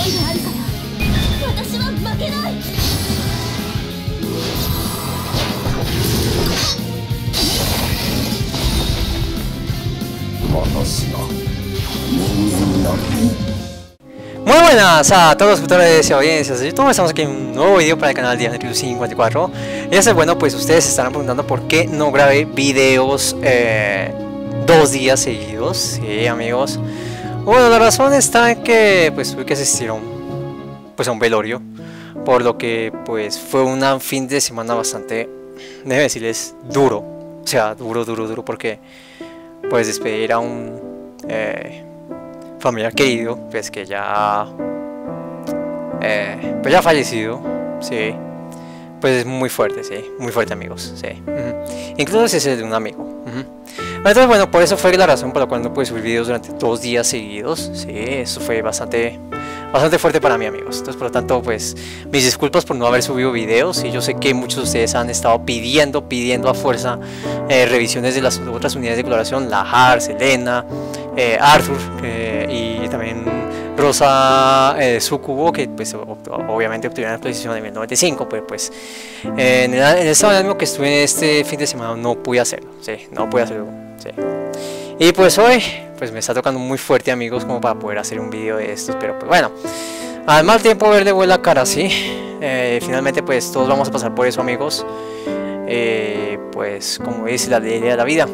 Muy buenas a todos los suscriptores y audiencias de YouTube. Estamos aquí en un nuevo video para el canal de Andrew 54. Y es bueno, pues ustedes se estarán preguntando por qué no grabé videos 2 días seguidos. Sí, amigos. Bueno, la razón está en que pues tuve que asistir a un velorio, por lo que pues fue un fin de semana bastante, déjeme decirles, duro. O sea, duro, porque pues despedir a un familiar querido, pues que ya pues ya fallecido, sí, pues es muy fuerte, sí, muy fuerte, amigos, sí. Incluso si es de un amigo. Entonces, bueno, por eso fue la razón por la cual no pude subir videos durante 2 días seguidos. Sí, eso fue bastante fuerte para mí, amigos. Entonces, por lo tanto, pues mis disculpas por no haber subido videos. Y yo sé que muchos de ustedes han estado pidiendo a fuerza revisiones de las otras unidades de coloración: Lahar, Selena, Arthur y también Rosa Sucubo, que pues obviamente obtuvieron la actualización a nivel 95, pues en el estado de ánimo que estuve este fin de semana no pude hacerlo, sí, no pude hacerlo, sí. Y pues hoy pues me está tocando muy fuerte, amigos, como para poder hacer un video de estos, pero pues bueno, al mal tiempo verle buena cara, sí. Finalmente pues todos vamos a pasar por eso, amigos. Pues como dice la ley de la vida,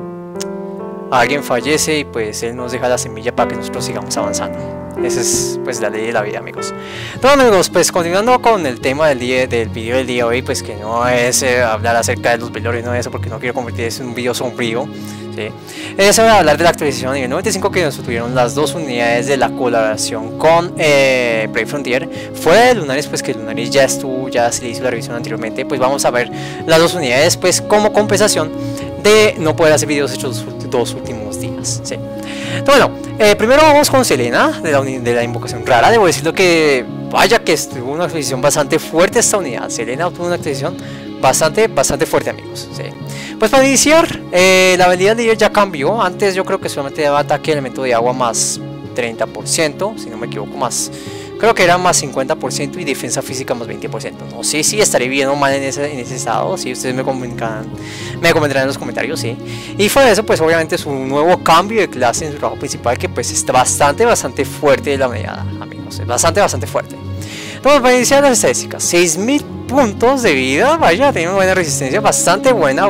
alguien fallece y pues él nos deja la semilla para que nosotros sigamos avanzando. Esa es pues la ley de la vida, amigos. Bueno, amigos, pues continuando con el tema del video del día de hoy, pues que no es hablar acerca de los velorios, no eso, porque no quiero convertir eso en un video sombrío, ¿sí? Es hablar de la actualización a nivel 95 que nos tuvieron las 2 unidades de la colaboración con Brave Frontier. Fuera de Lunaris, pues que Lunaris ya se le hizo la revisión anteriormente, pues vamos a ver las 2 unidades pues como compensación de no poder hacer videos hechos los 2 últimos días, ¿sí? Entonces, bueno, primero vamos con Selena de la invocación rara. Debo decirlo que vaya que tuvo una actualización bastante fuerte esta unidad. Selena obtuvo una actualización bastante fuerte, amigos, ¿sí? Pues para iniciar, la habilidad de ella ya cambió. Antes yo creo que solamente daba ataque elemento de agua más 30%, si no me equivoco, más, creo que era más 50%, y defensa física más 20%. No sé si estaré bien o mal en ese estado, si ustedes me comentarán en los comentarios, sí. Y fuera de eso, pues obviamente es un nuevo cambio de clase en su trabajo principal, que pues está bastante fuerte de la unidad, amigos, es bastante fuerte. Entonces, para iniciar las estadísticas, 6000 puntos de vida, vaya, tiene una buena resistencia, bastante buena.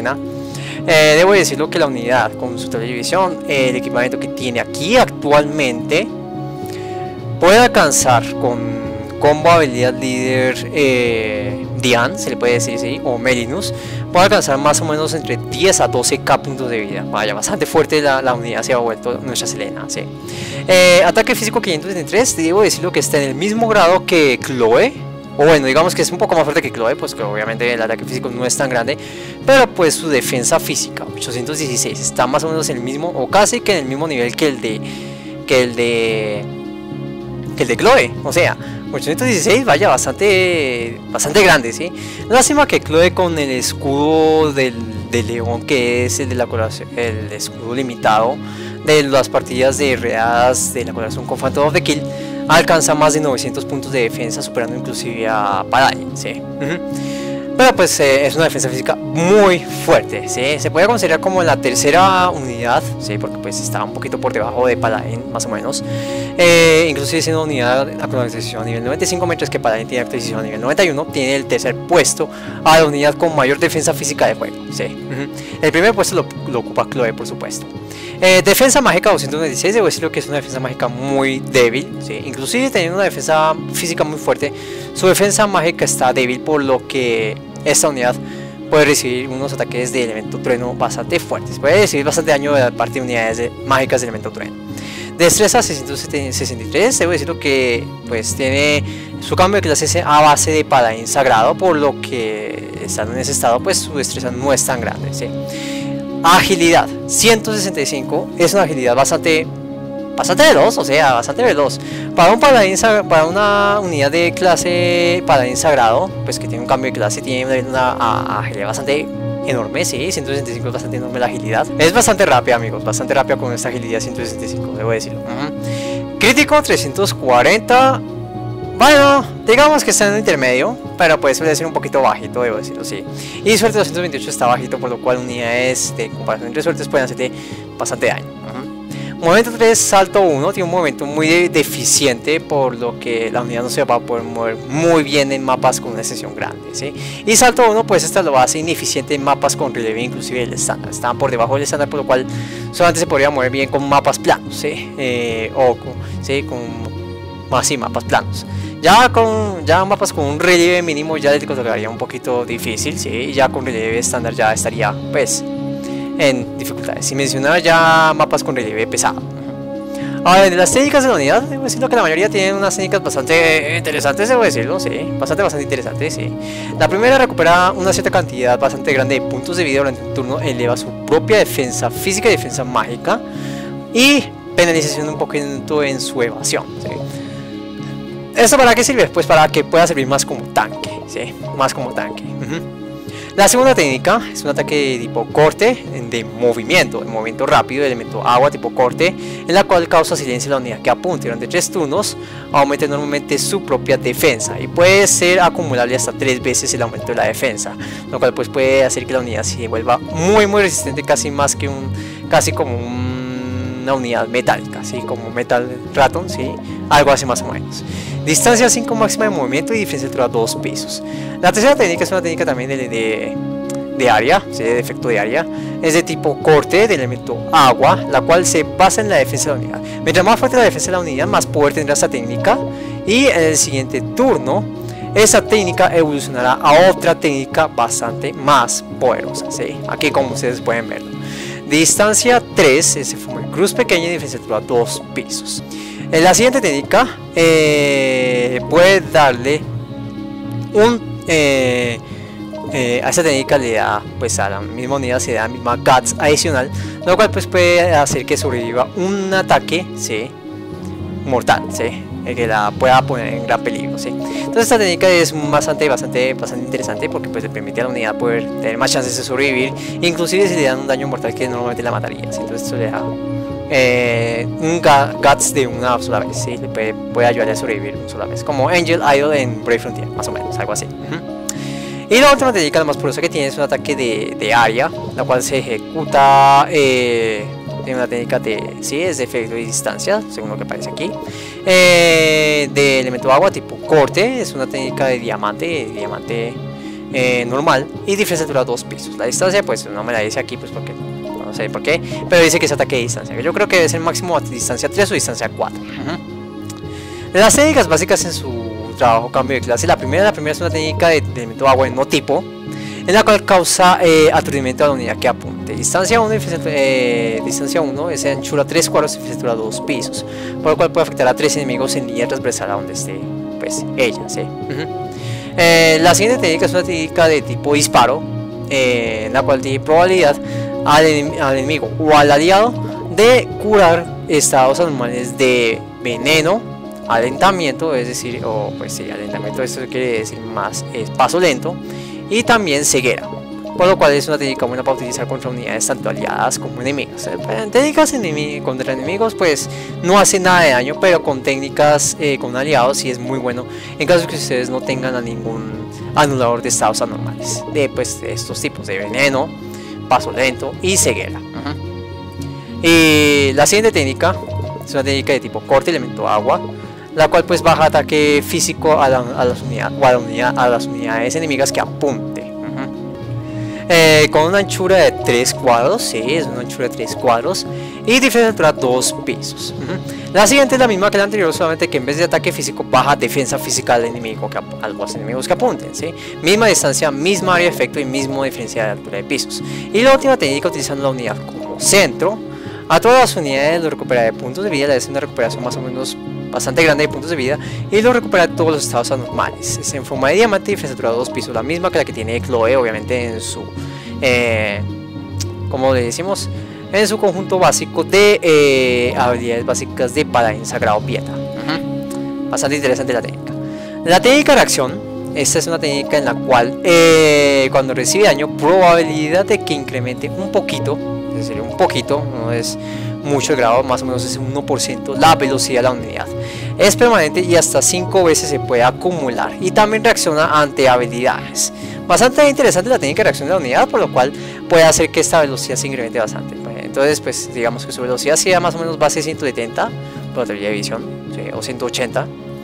Debo decirlo que la unidad con su televisión, el equipamiento que tiene aquí actualmente, puede alcanzar con combo habilidad líder Dian, se le puede decir así, o Melinus, puede alcanzar más o menos entre 10 a 12k puntos de vida. Vaya, bastante fuerte la unidad se ha vuelto nuestra Selena, ¿sí? Ataque físico 533, debo decirlo que está en el mismo grado que Chloe, o bueno, digamos que es un poco más fuerte que Chloe, pues que obviamente el ataque físico no es tan grande, pero pues su defensa física, 816, está más o menos en el mismo, o casi que en el mismo nivel que el de Chloe, o sea, 816, vaya, bastante grande, ¿sí? Lástima que Chloe con el escudo del león, que es el de la colaboración, el escudo limitado de las partidas de readas de la colaboración con Phantom of the Kill, alcanza más de 900 puntos de defensa, superando inclusive a Paladin, ¿sí? Pero pues es una defensa física muy fuerte, ¿sí? Se puede considerar como la tercera unidad, ¿sí? Porque pues está un poquito por debajo de Paladin, más o menos. Inclusive siendo unidad de actualización a nivel 95, mientras que Paladin tiene actualización a nivel 91, tiene el tercer puesto a la unidad con mayor defensa física de juego, ¿sí? El primer puesto lo ocupa Chloe, por supuesto. Defensa mágica 296, debo decirlo que es una defensa mágica muy débil, ¿sí? Inclusive teniendo una defensa física muy fuerte, su defensa mágica está débil, por lo que esta unidad puede recibir unos ataques de elemento trueno bastante fuertes. Puede recibir bastante daño de parte de unidades mágicas de elemento trueno. Destreza 663, debo decirlo que pues tiene su cambio de clase a base de paladín sagrado, por lo que estando en ese estado pues su destreza no es tan grande, ¿sí? Agilidad 165, es una agilidad bastante veloz, o sea, bastante veloz. Para un paladín, para una unidad de clase paladín sagrado, pues que tiene un cambio de clase, tiene una agilidad bastante enorme, sí, 165 es bastante enorme la agilidad. Es bastante rápida, amigos, bastante rápida con esta agilidad 165, debo decirlo. Crítico 340. Bueno, digamos que está en el intermedio, pero pues suele ser un poquito bajito, debo decirlo, sí. Y suerte 228 está bajito, por lo cual unidades de comparación entre suertes pueden hacerte bastante daño. Movimiento 3, salto 1, tiene un movimiento muy deficiente, por lo que la unidad no se va a poder mover muy bien en mapas con una extensión grande, ¿sí? Y salto 1, pues esta lo hace ineficiente en mapas con relieve, inclusive el estándar. Están por debajo del estándar, por lo cual solamente se podría mover bien con mapas planos, ¿sí? Mapas planos. Ya mapas con un relieve mínimo ya les consideraría un poquito difícil, ¿sí? Y ya con relieve estándar ya estaría, pues, en dificultades. Sin mencionar ya mapas con relieve pesado. Ahora, de las técnicas de la unidad, debo decirlo que la mayoría tienen unas técnicas bastante interesantes, debo decirlo, sí. Bastante interesantes, sí. La primera recupera una cierta cantidad bastante grande de puntos de vida durante un turno, eleva su propia defensa física y defensa mágica, y penalización un poquito en su evasión, ¿sí? ¿Esto para qué sirve? Pues para que pueda servir más como tanque, ¿sí? Más como tanque. La segunda técnica es un ataque de tipo corte de movimiento rápido, de elemento agua tipo corte, en la cual causa silencio a la unidad que apunte durante 3 turnos, aumenta enormemente su propia defensa y puede ser acumulable hasta 3 veces el aumento de la defensa, lo cual pues puede hacer que la unidad se vuelva muy resistente, casi como una unidad metálica, ¿sí? Como Metal Raton, ¿sí? Algo así más o menos. Distancia 5 máxima de movimiento y defensa altura 2 pisos. La tercera técnica es una técnica también de área, ¿sí? De efecto de área. Es de tipo corte, de elemento agua, la cual se basa en la defensa de la unidad. Mientras más fuerte la defensa de la unidad, más poder tendrá esta técnica. Y en el siguiente turno, esa técnica evolucionará a otra técnica bastante más poderosa, ¿sí? Aquí como ustedes pueden verlo. Distancia 3, ese fue el cruz pequeña y defensa altura 2 pisos. En la siguiente técnica puede darle a esta técnica le da, pues a la misma unidad se da la misma guts adicional, lo cual pues puede hacer que sobreviva un ataque, ¿sí? Mortal, ¿sí? Que la pueda poner en gran peligro, ¿sí? Entonces esta técnica es bastante interesante, porque pues le permite a la unidad poder tener más chances de sobrevivir, inclusive si le dan un daño mortal que normalmente la mataría, ¿sí? Entonces esto le da un guts de una sola vez, ¿sí? Le puede ayudar a sobrevivir una sola vez, como Angel Idol en Brave Frontier, más o menos, algo así. Y la última técnica, la más poderosa que tiene, es un ataque de área, la cual se ejecuta en una técnica es de efecto de distancia, según lo que aparece aquí, de elemento agua tipo corte. Es una técnica de diamante normal, y defensa altura 2 pisos. La distancia pues no me la dice aquí, pues porque no sé por qué, pero dice que es ataque de distancia. Yo creo que debe ser máximo a distancia 3 o distancia 4. Las técnicas básicas en su trabajo cambio de clase. La primera es una técnica de elemento agua en no tipo, en la cual causa aturdimiento a la unidad que apunte. Distancia 1 es anchura 3 cuadros y defensa 2 pisos, por lo cual puede afectar a 3 enemigos en línea transversal a donde esté pues ella, ¿sí? La siguiente técnica es una técnica de tipo disparo, en la cual tiene probabilidad al enemigo o al aliado de curar estados anormales de veneno, alentamiento, es decir, alentamiento, esto quiere decir más paso lento, y también ceguera, por lo cual es una técnica buena para utilizar contra unidades tanto aliadas como enemigas. Técnicas contra enemigos pues no hace nada de daño, pero con técnicas con aliados sí es muy bueno, en caso de que ustedes no tengan a ningún anulador de estados anormales de estos tipos de veneno, paso lento y ceguera. Y la siguiente técnica es una técnica de tipo corte, elemento agua, la cual pues baja ataque físico a las unidades enemigas que apunte. Con una anchura de 3 cuadros, sí, es una anchura de 3 cuadros, y defensa altura 2 pisos. La siguiente es la misma que la anterior, solamente que en vez de ataque físico baja defensa física al enemigo a los enemigos que apunten, ¿sí? Misma distancia, misma área de efecto y mismo diferencia de altura de pisos. Y la última técnica, utilizando la unidad como centro, a todas las unidades lo recupera de puntos de vida, le hace una recuperación más o menos bastante grande de puntos de vida, y lo recupera de todos los estados anormales. Es en forma de diamante y defensa altura 2 pisos, la misma que la que tiene Chloe, obviamente en su como le decimos, en su conjunto básico de habilidades básicas de paladín sagrado Pieta. Bastante interesante la técnica. La técnica de acción, esta es una técnica en la cual cuando recibe daño, probabilidad de que incremente un poquito, es decir, un poquito, no es mucho el grado, más o menos es un 1% la velocidad de la unidad. Es permanente y hasta 5 veces se puede acumular, y también reacciona ante habilidades. Bastante interesante la técnica de reacción de la unidad, por lo cual puede hacer que esta velocidad se incremente bastante. Entonces pues digamos que su velocidad sea más o menos base 170 por la teoría de visión, ¿sí? O 180.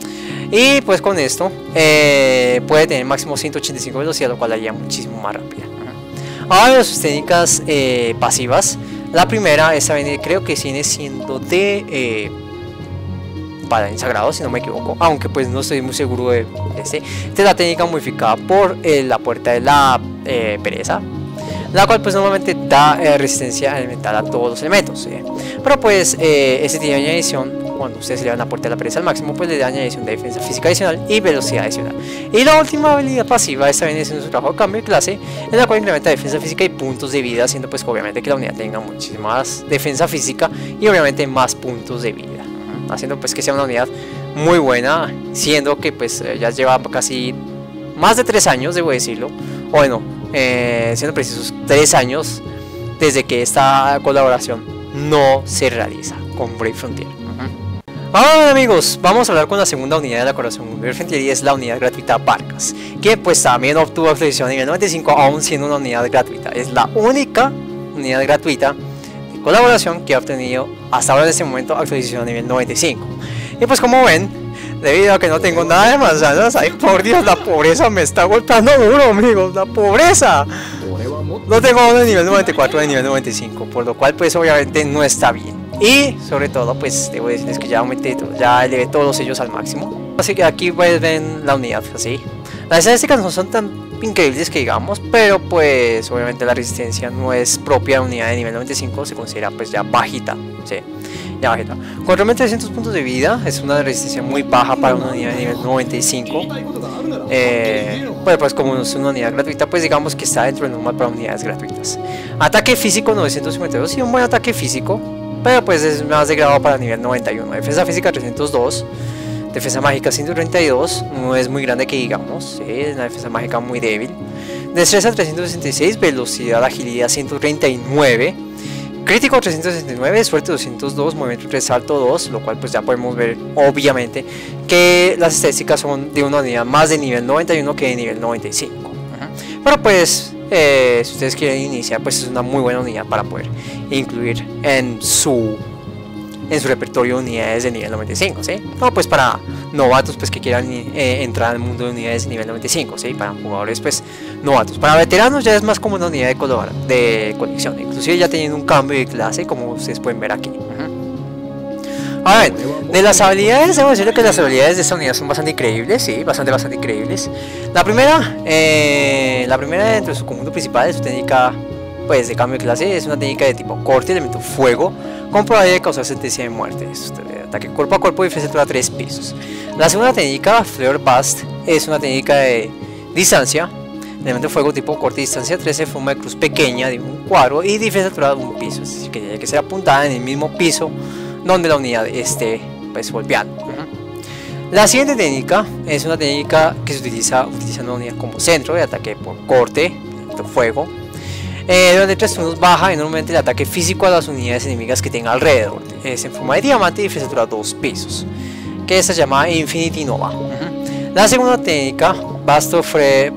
Y pues con esto puede tener máximo 185 velocidad, lo cual la haría muchísimo más rápida. Ahora sus técnicas pasivas. La primera, esta viene, creo que viene siendo de paladín sagrado, si no me equivoco, aunque pues no estoy muy seguro de este. Esta es la técnica modificada por la puerta de la pereza, la cual pues normalmente da resistencia elemental a todos los elementos, pero pues este tiene añadición. Cuando ustedes le dan la puerta de la pereza al máximo, pues le da añadición de defensa física adicional y velocidad adicional. Y la última habilidad pasiva, esta viene siendo su trabajo de cambio de clase, en la cual incrementa defensa física y puntos de vida, haciendo pues obviamente que la unidad tenga muchísima más defensa física y obviamente más puntos de vida, haciendo pues que sea una unidad muy buena, siendo que pues ya lleva casi más de 3 años, debo decirlo, o bueno, siendo precisos 3 años desde que esta colaboración no se realiza con Brave Frontier. Ahora amigos, vamos a hablar con la segunda unidad de la colaboración con Brave Frontier, y es la unidad gratuita Vargas, que pues también obtuvo actualización a nivel 95, aún siendo una unidad gratuita. Es la única unidad gratuita de colaboración que ha obtenido hasta ahora en este momento actualización a nivel 95. Y pues como ven, debido a que no tengo nada de manzanas, ay por Dios, la pobreza me está golpeando duro amigos, la pobreza. No tengo uno de nivel 94 de nivel 95, por lo cual pues obviamente no está bien. Y sobre todo pues debo decirles que ya elevé todos los sellos al máximo. Así que aquí pues ven la unidad así. Las estadísticas no son tan increíbles que digamos, pero pues obviamente la resistencia no es propia de unidad de nivel 95, se considera pues ya bajita, ¿sí? Ya bajita. Con realmente 300 puntos de vida, es una resistencia muy baja para una unidad de nivel 95. Pues como es una unidad gratuita, pues digamos que está dentro del normal para unidades gratuitas. Ataque físico 952, y un buen ataque físico, pero pues es más degradado para nivel 91. Defensa física 302, defensa mágica 132, no es muy grande que digamos, es una defensa mágica muy débil. Destreza 366, velocidad, agilidad 139, crítico 369, suerte 202, movimiento 3, salto 2, lo cual pues ya podemos ver obviamente que las estadísticas son de una unidad más de nivel 91 que de nivel 95. Pero pues si ustedes quieren iniciar, pues es una muy buena unidad para poder incluir en su repertorio de unidades de nivel 95, ¿sí? No, pues para novatos pues que quieran entrar al mundo de unidades de nivel 95, ¿sí? Para jugadores pues novatos. Para veteranos ya es más como una unidad de colección, inclusive ya teniendo un cambio de clase, como ustedes pueden ver aquí. A ver, de las habilidades, debo decirle que las habilidades de esta unidad son bastante increíbles, sí, bastante increíbles. La primera dentro de su conjunto principal es su técnica pues de cambio de clase, es una técnica de tipo corte, elemento fuego, con probabilidad de causar sentencia de muerte. Ataque cuerpo a cuerpo y defensa a 3 pisos. La segunda técnica, Flare Burst, es una técnica de distancia, elemento fuego tipo corte y distancia 13, forma de cruz pequeña de un cuadro y defensa de un piso, es decir que tiene que ser apuntada en el mismo piso donde la unidad esté pues golpeando. La siguiente técnica es una técnica que se utiliza utilizando una unidad como centro de ataque por corte, elemento fuego. Durante 3 turnos baja enormemente el ataque físico a las unidades enemigas que tenga alrededor. Es en forma de diamante y defensa a 2 pisos, que esta se llama Infinity Nova. La segunda técnica, Burst Free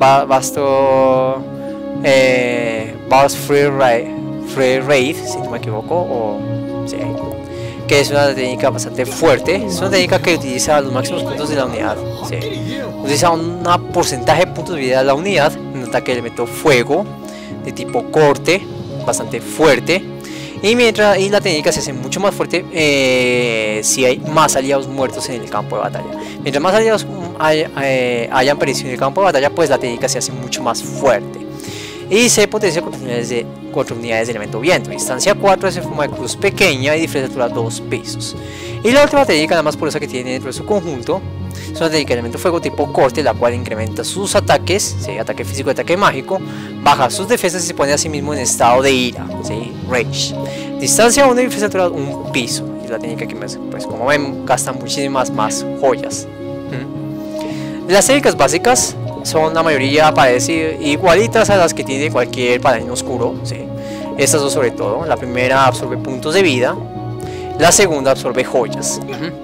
Raid, si no me equivoco, o sí, que es una técnica bastante fuerte. Es una técnica que utiliza los máximos puntos de la unidad, sí. Utiliza un porcentaje de puntos de vida de la unidad, un ataque de elemento fuego de tipo corte, bastante fuerte. Y la técnica se hace mucho más fuerte si hay más aliados muertos en el campo de batalla. Mientras más aliados hayan perecido en el campo de batalla, pues la técnica se hace mucho más fuerte. Y se potencia con unidades de elemento viento. Distancia 4 es en forma de cruz pequeña y diferencia a 2 pisos. Y la última técnica, la más poderosa que tiene dentro de su conjunto, es una técnica de elemento fuego tipo corte, la cual incrementa sus ataques, ¿sí? Ataque físico y ataque mágico, baja sus defensas y se pone a sí mismo en estado de ira, ¿sí? Rage. Distancia 1 y diferencia a 1 piso. Es la técnica que pues como ven gasta muchísimas más joyas. Las técnicas básicas son la mayoría parece igualitas a las que tiene cualquier paladín oscuro, ¿sí? Estas dos sobre todo. La primera absorbe puntos de vida, La segunda absorbe joyas.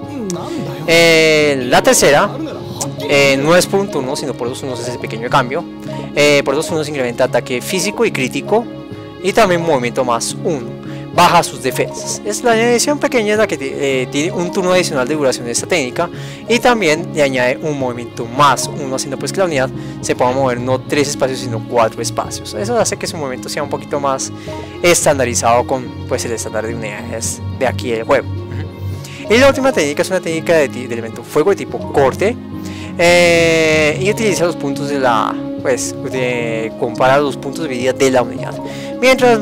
La tercera no es por un turno, sino por 2 turnos, es ese pequeño cambio. Por 2 turnos incrementa ataque físico y crítico, y también movimiento más 1. Baja sus defensas. Es la añadición pequeña, es la que tiene un turno adicional de duración de esta técnica, y también le añade un movimiento más 1, haciendo pues que la unidad se pueda mover no 3 espacios sino 4 espacios. Eso hace que su movimiento sea un poquito más estandarizado con pues el estándar de unidades de aquí del juego. Y la última técnica es una técnica de elemento fuego de tipo corte, y utiliza los puntos de la compara los puntos de vida de la unidad. Mientras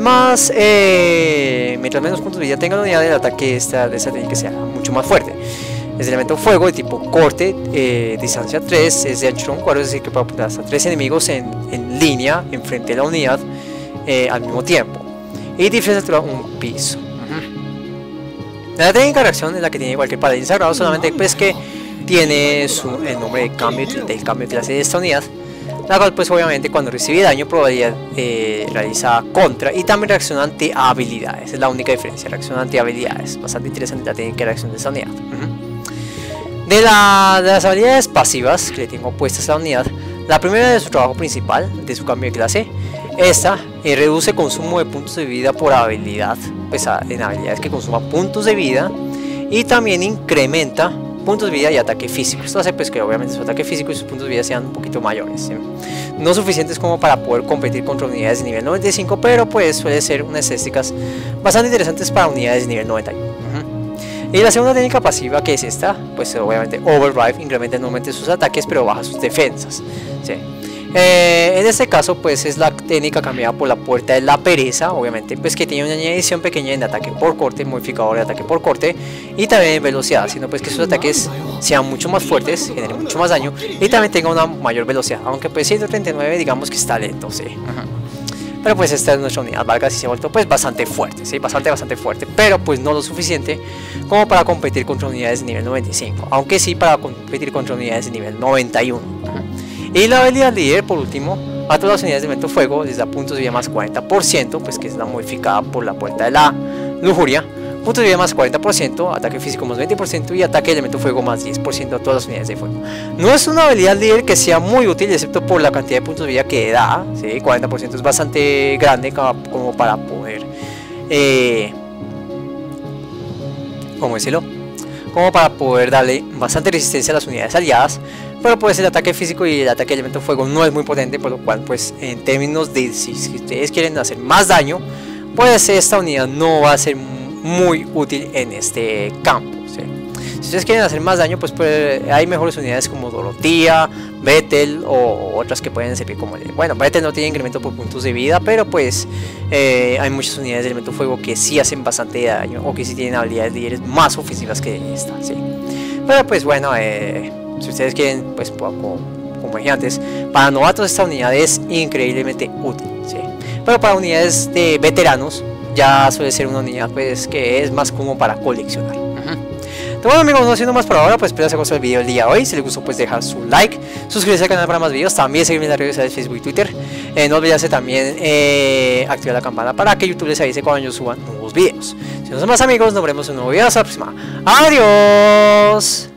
menos puntos de vida tenga la unidad, el ataque de esta técnica sea mucho más fuerte. Es de elemento fuego de tipo corte, distancia 3, es de anchura 1 cuadro, es decir que puede apuntar hasta 3 enemigos en línea enfrente de la unidad al mismo tiempo, y diferencia de altura 1 piso. La técnica de reacción es la que tiene cualquier paladín sagrado, solamente pues que tiene el nombre de cambio de clase de esta unidad, la cual pues obviamente cuando recibe daño probabilidad realiza contra, y también reacciona ante habilidades. Es la única diferencia, reacciona ante habilidades. Bastante interesante la técnica de reacción de esta unidad. De las habilidades pasivas que le tengo puestas a la unidad, la primera de su trabajo principal, de su cambio de clase, esta reduce consumo de puntos de vida por habilidad, pues en habilidades que consuman puntos de vida, y también incrementa puntos de vida y ataque físico. Esto hace pues que obviamente su ataque físico y sus puntos de vida sean un poquito mayores, ¿sí? No suficientes como para poder competir contra unidades de nivel 95, pero pues suele ser unas estadísticas bastante interesantes para unidades de nivel 91. Y la segunda técnica pasiva, que es esta, pues obviamente Overdrive, incrementa enormemente sus ataques pero baja sus defensas, ¿sí? En este caso pues es la técnica cambiada por la puerta de la pereza, obviamente pues que tiene una añadición pequeña en ataque por corte, modificador de ataque por corte, y también en velocidad, haciendo pues que sus ataques sean mucho más fuertes, generen mucho más daño, y también tenga una mayor velocidad, aunque pues 139 digamos que está lento, sí. Pero pues esta es nuestra unidad. Vargas y se ha vuelto pues bastante fuerte, ¿sí? Bastante fuerte, pero pues no lo suficiente como para competir contra unidades de nivel 95, aunque sí para competir contra unidades de nivel 91. Y la habilidad líder, por último, a todas las unidades de elemento fuego les da puntos de vida más 40%, pues que es la modificada por la puerta de la lujuria. Puntos de vida más 40%, ataque físico más 20% y ataque de elemento fuego más 10% a todas las unidades de fuego. No es una habilidad líder que sea muy útil, excepto por la cantidad de puntos de vida que da, ¿sí? 40% es bastante grande como para poder, ¿cómo decirlo? Como para poder darle bastante resistencia a las unidades aliadas. Pero pues el ataque físico y el ataque de elemento fuego no es muy potente, por lo cual pues en términos de si ustedes quieren hacer más daño, pues esta unidad no va a ser muy útil en este campo, ¿sí? Si ustedes quieren hacer más daño, pues hay mejores unidades como Dorothea, Bethel o otras que pueden servir como bueno, Bethel no tiene incremento por puntos de vida, pero pues hay muchas unidades de elemento fuego que sí hacen bastante daño o que sí tienen habilidades líderes más ofensivas que esta, ¿sí? Pero pues bueno, si ustedes quieren, pues como dije antes, para novatos esta unidad es increíblemente útil, ¿sí? Pero para unidades de veteranos ya suele ser una unidad pues que es más como para coleccionar. Bueno amigos, no haciendo más por ahora, pues espero que os haya gustado el video del día de hoy. Si les gustó, pues dejar su like, suscribirse al canal para más videos, también seguirme en las redes sociales de Facebook y Twitter. No olvidarse también activar la campana para que YouTube les avise cuando yo suba nuevos videos. Si no son más amigos, nos veremos en un nuevo video. Hasta la próxima. Adiós.